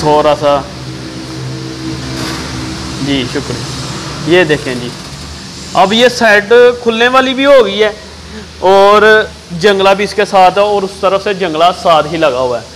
थोड़ा सा जी, शुक्रिया। ये देखें जी, अब ये साइड खुलने वाली भी हो गई है और जंगला भी इसके साथ है और उस तरफ से जंगला साथ ही लगा हुआ है।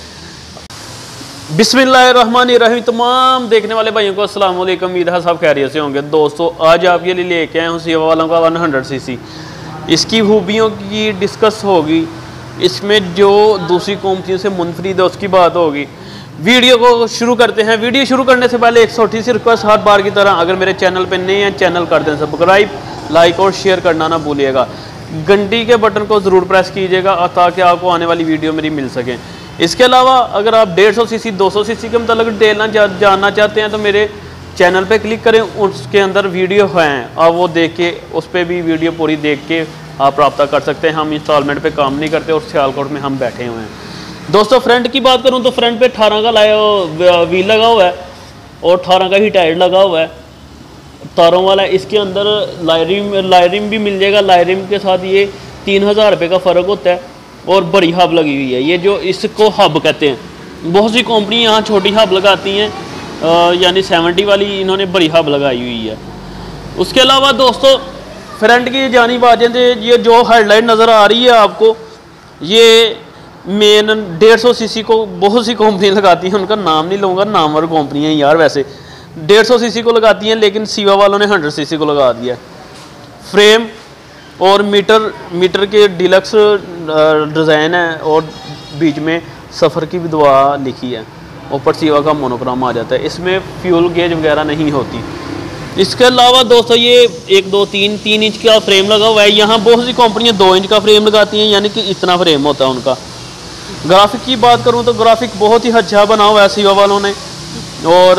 बिस्मिल्लाहिर्रहमानिर्रहीम। तमाम देखने वाले भाइयों को अस्सलाम वालेकुम, उम्मीद है सब खैरियत से होंगे। दोस्तों आज आपके लिए लेके आए हूँ सीवा वालों का 100 सीसी। इसकी खूबियों की डिस्कस होगी, इसमें जो दूसरी कंपनी से मुनफरिद है उसकी बात होगी। वीडियो को शुरू करते हैं। वीडियो शुरू करने से पहले एक छोटी सी रिक्वेस्ट, हर बार की तरह अगर मेरे चैनल पर नए हैं चैनल कर दें सब्सक्राइब, लाइक और शेयर करना ना भूलिएगा। घंटी के बटन को ज़रूर प्रेस कीजिएगा ताकि आपको आने वाली वीडियो मेरी मिल सके। इसके अलावा अगर आप 150 सीसी 200 सीसी के मतलब डिटेल जानना चाहते हैं तो मेरे चैनल पे क्लिक करें, उसके अंदर वीडियो हैं, आप वो देख के उस पर भी वीडियो पूरी देख के आप रब्ता कर सकते हैं। हम इंस्टॉलमेंट पे काम नहीं करते और सियालकोट में हम बैठे हुए हैं। दोस्तों फ्रंट की बात करूं तो फ्रंट पे 18 का व्हील लगा हुआ है और 18 का ही टायर लगा हुआ है तारों वाला। इसके अंदर लायरिम भी मिल जाएगा। लायरिम के साथ ये 3000 रुपये का फ़र्क होता है और बड़ी हब लगी हुई है। ये जो इसको हब कहते हैं, बहुत सी कंपनी यहाँ छोटी हब लगाती हैं, यानी 70 वाली इन्होंने बड़ी हब लगाई हुई है। उसके अलावा दोस्तों फ्रंट की जानिब आ जाते, ये जो हेडलाइट नज़र आ रही है आपको, ये मेन 150 सीसी को बहुत सी कंपनी लगाती हैं, उनका नाम नहीं लूँगा, नामवर कंपनी है यार। वैसे 150 सीसी को लगाती हैं, लेकिन सीवा वालों ने 100 सीसी को लगा दिया। फ्रेम और मीटर के डिलक्स डिज़ाइन है और बीच में सफ़र की भी दुआ लिखी है। ऊपर सीवा का मोनोग्राम आ जाता है। इसमें फ्यूल गेज वगैरह नहीं होती। इसके अलावा दोस्तों ये 1 2 3 इंच का फ्रेम लगा हुआ है। यहाँ बहुत सी कंपनियाँ 2 इंच का फ्रेम लगाती हैं, यानी कि इतना फ्रेम होता है उनका। ग्राफिक की बात करूँ तो ग्राफिक बहुत ही अच्छा बना हुआ है सीवा वालों ने और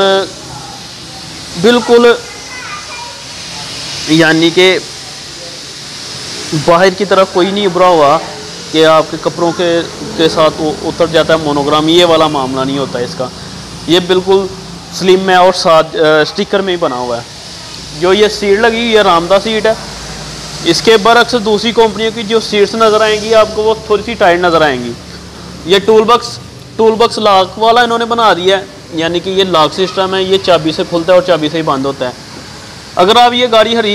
बिल्कुल यानी कि बाहर की तरफ कोई नहीं उभरा हुआ कि आपके कपड़ों के साथ उतर जाता है मोनोग्राम, ये वाला मामला नहीं होता है इसका। ये बिल्कुल स्लिम है और साथ स्टिकर में ही बना हुआ है। जो ये सीट लगी हुई है रामदा सीट है। इसके बरक्स दूसरी कंपनियों की जो सीट्स नज़र आएंगी आपको वो थोड़ी सी टाइट नज़र आएंगी। ये टूल बक्स लॉक वाला इन्होंने बना दिया है, यानी कि ये लॉक सिस्टम है। ये चाबी से खुलता है और चाबी से ही बंद होता है। अगर आप ये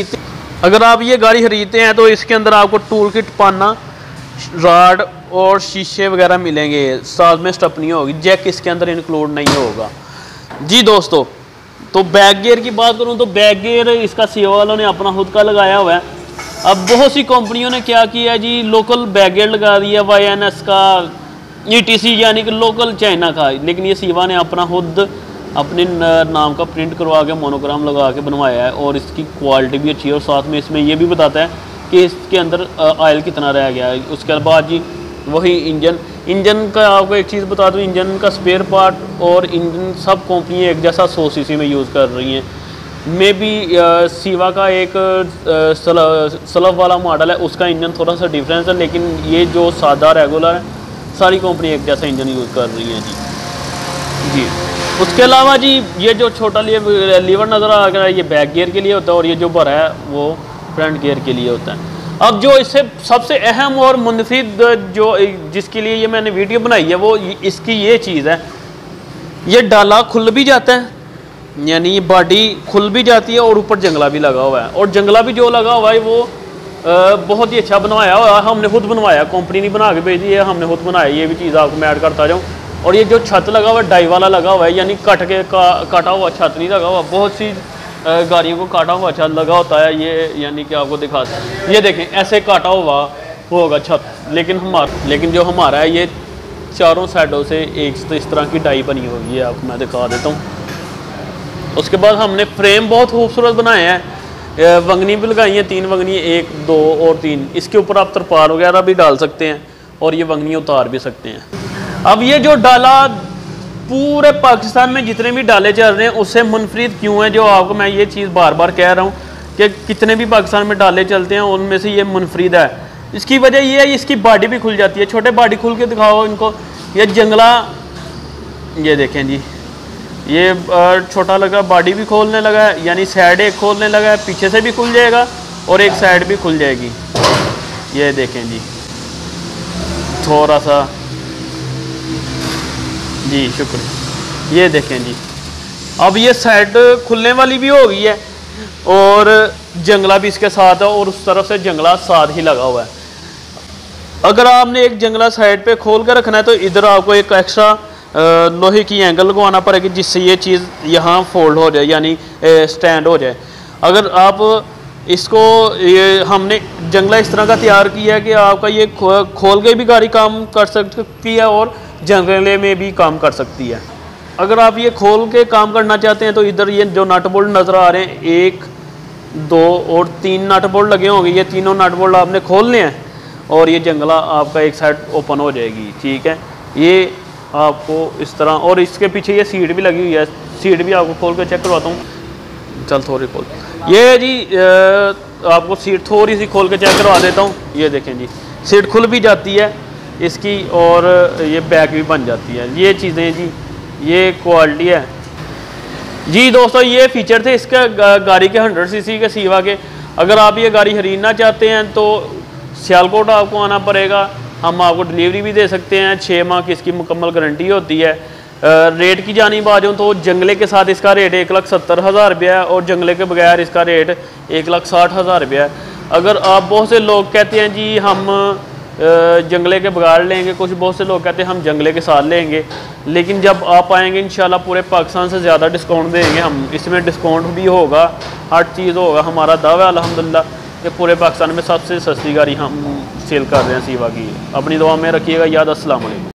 गाड़ी खरीदते हैं तो इसके अंदर आपको टूल किट, पाना, रॉड और शीशे वगैरह मिलेंगे, साथ में स्टपनी होगी। जैक इसके अंदर इंक्लूड नहीं होगा जी। दोस्तों तो बैक गियर की बात करूं तो बैक गियर इसका सीवा वालों ने अपना खुद का लगाया हुआ है। अब बहुत सी कंपनियों ने क्या किया है जी, लोकल बैक गियर लगा दिया, YNS का, ETC यानी कि लोकल चाइना का। लेकिन ये सीवा ने अपना खुद अपने नाम का प्रिंट करवा के मोनोग्राम लगा के बनवाया है और इसकी क्वालिटी भी अच्छी है और साथ में इसमें ये भी बताता है कि इसके अंदर ऑयल कितना रह गया है। उसके बाद जी वही इंजन का आपको एक चीज़ बता दूं, इंजन का स्पेयर पार्ट और इंजन सब कंपनियाँ एक जैसा 100 सीसी में यूज़ कर रही हैं। मे बी सीवा का एक स्लव वाला मॉडल है, उसका इंजन थोड़ा सा डिफरेंस है, लेकिन ये जो सादा रेगुलर है सारी कंपनी एक जैसा इंजन यूज़ कर रही हैं जी। उसके अलावा जी ये जो छोटा लीवर नज़र आ रहा है ये बैक गियर के लिए होता है और ये जो बड़ा है वो फ्रंट गियर के लिए होता है। अब जो इससे सबसे अहम और मुनफिद जो जिसके लिए ये मैंने वीडियो बनाई है वो इसकी ये चीज़ है, ये डाला खुल भी जाता है, यानी ये बॉडी खुल भी जाती है और ऊपर जंगला भी लगा हुआ है। और जंगला भी जो लगा हुआ है वो बहुत ही अच्छा बनवाया हुआ है। हमने खुद बनवाया, कंपनी नहीं बना के भेजी है, हमने खुद बनाया। ये भी चीज़ आपको मैं ऐड करता जाऊँ। और ये जो छत लगा हुआ है डाई वाला लगा हुआ है, यानी काटा हुआ छत नहीं लगा हुआ। बहुत सी गाड़ियों को काटा हुआ छत लगा होता है, ये यानी कि आपको दिखाते हैं। ये देखें ऐसे काटा हुआ होगा छत, लेकिन जो हमारा है ये चारों साइडों से एक इस तरह की डाई बनी हुई है, आपको मैं दिखा देता हूँ। उसके बाद हमने फ्रेम बहुत खूबसूरत बनाए हैं, वंगनी भी लगाई है, 3 वंगनी, 1 2 और 3। इसके ऊपर आप तरपाल वगैरह भी डाल सकते हैं और ये वंगनी उतार भी सकते हैं। अब ये जो डाला पूरे पाकिस्तान में जितने भी डाले चल रहे हैं उससे मुनफरिद क्यों है, जो आपको मैं ये चीज़ बार बार कह रहा हूँ कि कितने भी पाकिस्तान में डाले चलते हैं उनमें से ये मुनफरिद है। इसकी वजह ये है इसकी बॉडी भी खुल जाती है। छोटे बॉडी खुल के दिखाओ इनको, ये जंगला, ये देखें जी, ये छोटा लगा, बॉडी भी खोलने लगा है, यानी साइड एक खोलने लगा है, पीछे से भी खुल जाएगा और एक साइड भी खुल जाएगी। ये देखें जी, थोड़ा सा जी, शुक्रिया। ये देखें जी, अब ये साइड खुलने वाली भी हो गई है और जंगला भी इसके साथ है और उस तरफ से जंगला साथ ही लगा हुआ है। अगर आपने एक जंगला साइड पे खोल कर रखना है तो इधर आपको एक एक्स्ट्रा लोहे की एंगल लगवाना पड़ेगी, जिससे ये चीज़ यहाँ फोल्ड हो जाए, यानी स्टैंड हो जाए। अगर आप इसको, ये हमने जंगला इस तरह का तैयार किया है कि आपका ये खोल के भी गाड़ी काम कर सकती है और जंगले में भी काम कर सकती है। अगर आप ये खोल के काम करना चाहते हैं तो इधर ये जो नट बोल्ट नज़र आ रहे हैं, 1, 2 और 3 नट बोल्ट लगे होंगे। ये तीनों नट बोल्ट आपने खोलने हैं और ये जंगला आपका एक साइड ओपन हो जाएगी। ठीक है, ये आपको इस तरह, और इसके पीछे ये सीट भी लगी हुई है। सीट भी आपको खोल के चेक करवाता हूँ, चल थोड़ी खोल। ये जी आपको सीट थोड़ी सी खोल के चेक करवा देता हूँ। ये देखें जी, सीट खुल भी जाती है इसकी और ये बैक भी बन जाती है। ये चीज़ें जी, ये क्वालिटी है जी। दोस्तों ये फीचर थे इसका गाड़ी के 100 सीसी के सीवा के। अगर आप ये गाड़ी खरीदना चाहते हैं तो सियालकोट आपको आना पड़ेगा। हम आपको डिलीवरी भी दे सकते हैं, 6 माह की इसकी मुकम्मल गारंटी होती है। रेट की जानिब आ जाऊँ तो जंगले के साथ इसका रेट 1,70,000 रुपया है और जंगले के बगैर इसका रेट 1,60,000 रुपया है। अगर आप, बहुत से लोग कहते हैं जी हम जंगले के बगैर लेंगे, कुछ बहुत से लोग कहते हैं हम जंगले के साथ लेंगे, लेकिन जब आप आएंगे इंशाल्लाह पूरे पाकिस्तान से ज़्यादा डिस्काउंट देंगे हम। इसमें डिस्काउंट भी होगा, हर चीज़ होगा। हमारा दावा है अल्हम्दुलिल्लाह कि पूरे पाकिस्तान में सबसे सस्ती गाड़ी हम सेल कर रहे हैं सीवा की। अपनी दुआ में रखिएगा याद। अस्सलाम वालेकुम।